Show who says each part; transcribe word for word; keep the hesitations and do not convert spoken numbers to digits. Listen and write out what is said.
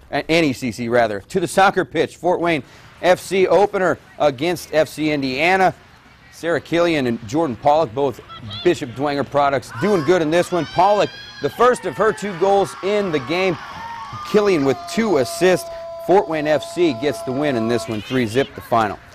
Speaker 1: N E C C rather. To the soccer pitch, Fort Wayne F C opener against F C Indiana. Sarah Killion and Jordan Pawlik, both Bishop Dwenger products, doing good in this one. Pawlik, the first of her two goals in the game. Killion with two assists. Fort Wayne F C gets the win in this one, three zip the final.